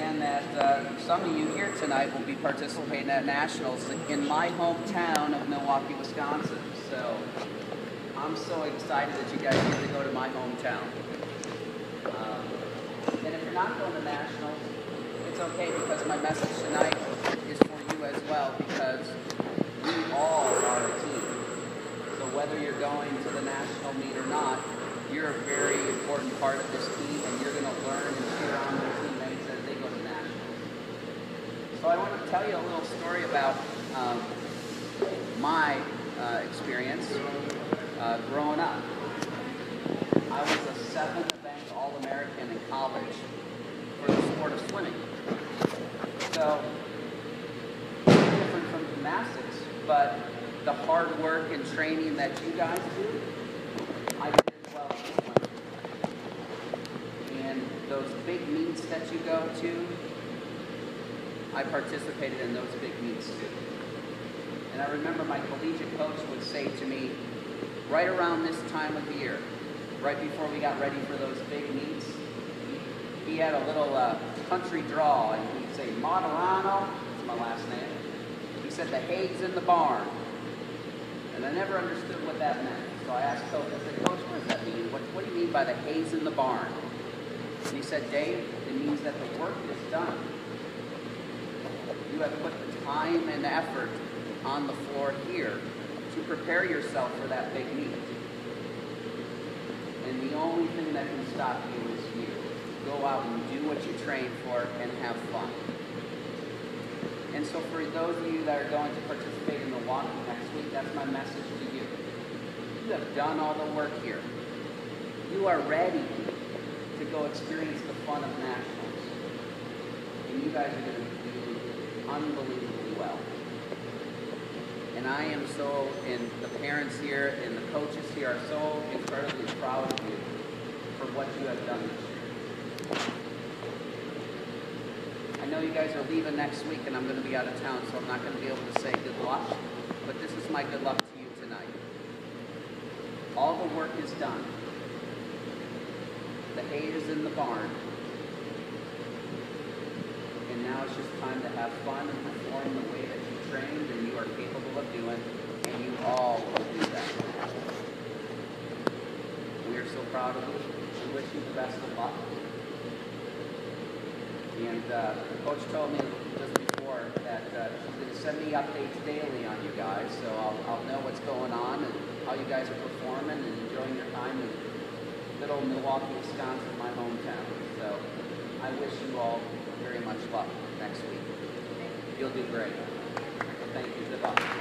understand that some of you here tonight will be participating at Nationals in my hometown of Milwaukee, Wisconsin. So I'm so excited that you guys get to go to my hometown. And if you're not going to Nationals, it's okay, because my message tonight is for you as well, because we all are a team. So whether you're going to the national meet or not, you're a very important part of this team, and you're going to learn and cheer on your teammates as they go to nationals. So I want to tell you a little story about my experience growing up. I was a 7th ranked All-American in college for the sport of swimming. So, different from gymnastics, but the hard work and training that you guys do, I did as well as swimming. And those big meets that you go to, I participated in those big meets too. And I remember my collegiate coach would say to me, right around this time of the year, right before we got ready for those big meets, he had a little country draw, and he'd say, Martorano, that's my last name. He said, the hay's in the barn. And I never understood what that meant. So I asked Coach, I said, Coach, what does that mean? What do you mean by the hay's in the barn? And he said, Dave, it means that the work is done. You have put the time and effort on the floor here to prepare yourself for that big meet. And the only thing that can stop you is you. Go out and do what you train for and have fun. And so for those of you that are going to participate in Milwaukee next week, that's my message to you. You have done all the work here. You are ready to go experience the fun of nationals. And you guys are going to do unbelievably well. And I am so, and the parents here and the coaches here are so incredibly proud of you for what you have done this year. I know you guys are leaving next week, and I'm going to be out of town, so I'm not going to be able to say good luck, but this is my good luck to you tonight. All the work is done. The hay is in the barn. And now it's just time to have fun and perform the way that you trained and you are capable of doing, and you all will do that. We are so proud of you. We wish you the best of luck. And the coach told me just before that she's going to send me updates daily on you guys, so I'll know what's going on and how you guys are performing and enjoying your time in good old Milwaukee, Wisconsin, my hometown. So I wish you all very much luck next week. You'll do great. Thank you. Good luck.